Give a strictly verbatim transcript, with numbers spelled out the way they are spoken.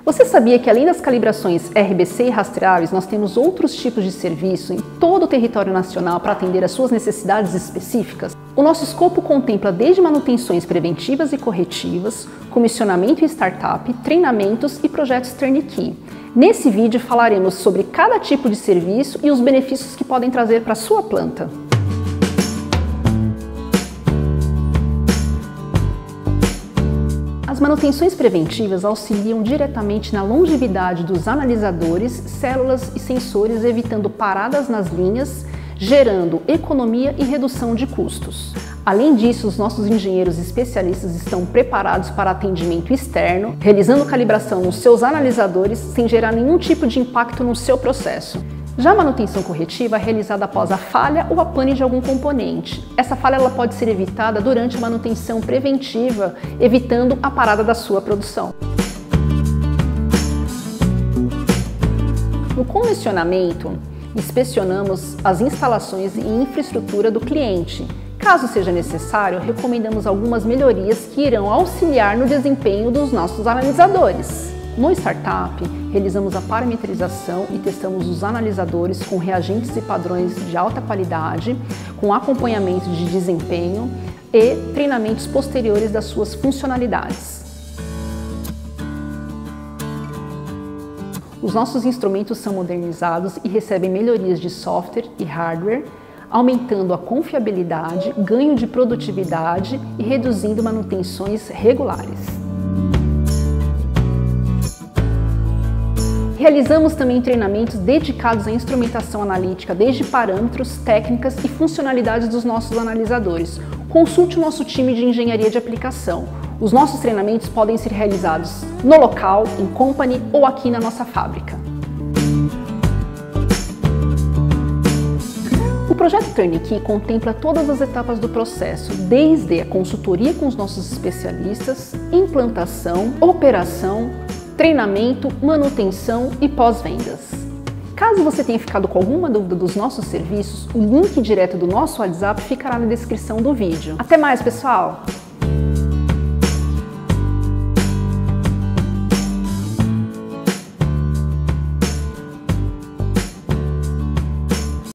Você sabia que além das calibrações R B C e rastreáveis, nós temos outros tipos de serviço em todo o território nacional para atender às suas necessidades específicas? O nosso escopo contempla desde manutenções preventivas e corretivas, comissionamento e startup, treinamentos e projetos turnkey. Nesse vídeo falaremos sobre cada tipo de serviço e os benefícios que podem trazer para a sua planta. As manutenções preventivas auxiliam diretamente na longevidade dos analisadores, células e sensores, evitando paradas nas linhas, gerando economia e redução de custos. Além disso, os nossos engenheiros especialistas estão preparados para atendimento externo, realizando calibração nos seus analisadores sem gerar nenhum tipo de impacto no seu processo. Já a manutenção corretiva é realizada após a falha ou a pane de algum componente. Essa falha ela pode ser evitada durante a manutenção preventiva, evitando a parada da sua produção. No comissionamento, inspecionamos as instalações e infraestrutura do cliente. Caso seja necessário, recomendamos algumas melhorias que irão auxiliar no desempenho dos nossos analisadores. No Startup, realizamos a parametrização e testamos os analisadores com reagentes e padrões de alta qualidade, com acompanhamento de desempenho e treinamentos posteriores das suas funcionalidades. Os nossos instrumentos são modernizados e recebem melhorias de software e hardware, aumentando a confiabilidade, ganho de produtividade e reduzindo manutenções regulares. Realizamos também treinamentos dedicados à instrumentação analítica, desde parâmetros, técnicas e funcionalidades dos nossos analisadores. Consulte o nosso time de engenharia de aplicação. Os nossos treinamentos podem ser realizados no local, em company ou aqui na nossa fábrica. O projeto Turnkey contempla todas as etapas do processo, desde a consultoria com os nossos especialistas, implantação, operação, treinamento, manutenção e pós-vendas. Caso você tenha ficado com alguma dúvida dos nossos serviços, o link direto do nosso WhatsApp ficará na descrição do vídeo. Até mais, pessoal!